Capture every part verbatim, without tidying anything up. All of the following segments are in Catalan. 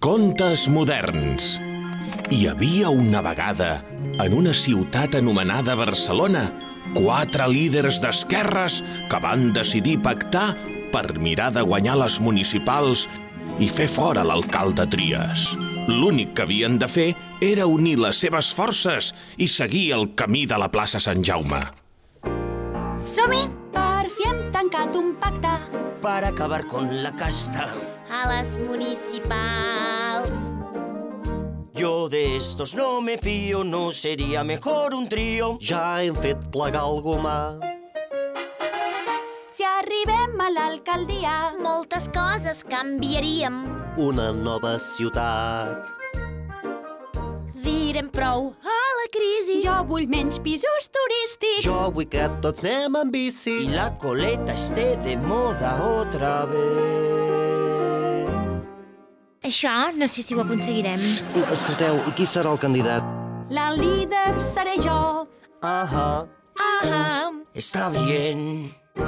Contes moderns. Hi havia una vegada, en una ciutat anomenada Barcelona, quatre líders d'esquerres que van decidir pactar per mirar de guanyar les municipals i fer fora l'alcalde Trias. L'únic que havien de fer era unir les seves forces i seguir el camí de la plaça Sant Jaume. Som-hi! Per fi hem tancat un pacte para acabar con la casta a les municipals. Yo de estos no me fío, no sería mejor un trío. Ja hem fet plegar el gomà. Si arribem a l'alcaldia, moltes coses canviaríem. Una nova ciutat. Direm prou a la crisi. Jo vull menys pisos turístics. Jo vull que tots anem en bici i la coleta esté de moda otra vez. Això no sé si ho aconseguirem. Escolteu, i qui serà el candidat? La líder seré jo. Ahà. Ahà. Està bien.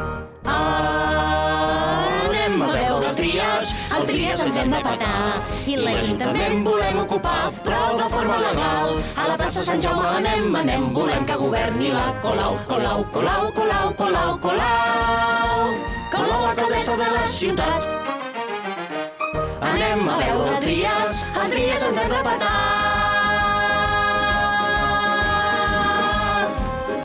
Anem a veure el Trias. El Trias ens hem de petar. I l'Ajuntament volem ocupar, però de forma legal. A la plaça Sant Jaume anem, anem. Volem que governi la Colau, Colau, Colau, Colau, Colau, Colau. Colau, alcaldessa de la ciutat. Anem a veure el Trias. El Trias ens hem de petar.